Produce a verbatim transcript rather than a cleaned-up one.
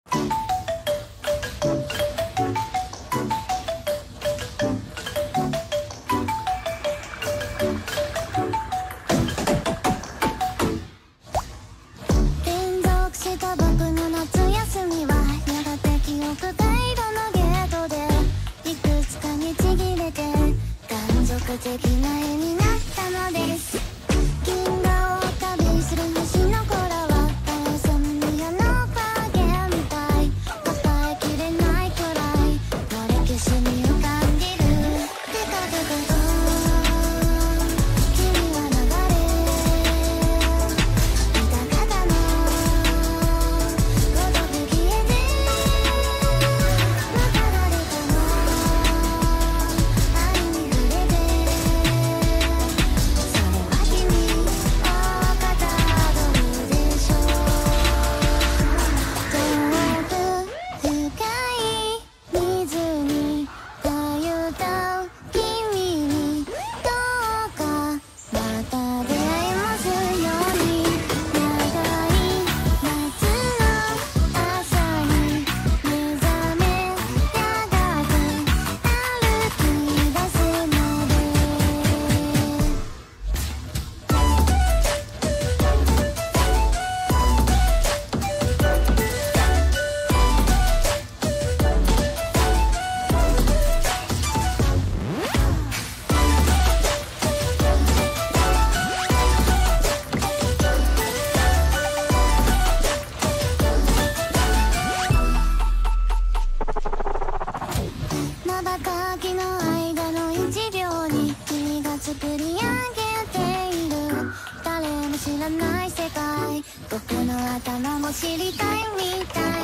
連続した僕の夏休みはやがて記憶回路のゲートでいくつかにちぎれて断続的な絵になったのです。銀河を旅する星の子らはパイソムニアの影みたい。答えきれないくらいの歴史に浮かんでる。テカテカと君は流れた方のごとく消えてまた誰かの愛に触れてそれは君をかたどるでしょう。遠く深い水に漂う君にどうかまた出会えますように。長い夏の朝に目覚めやがて歩き出すのでまばたきの間のいちびょうに君が作り上げている誰も知らない世界僕の頭も知りたいみたい。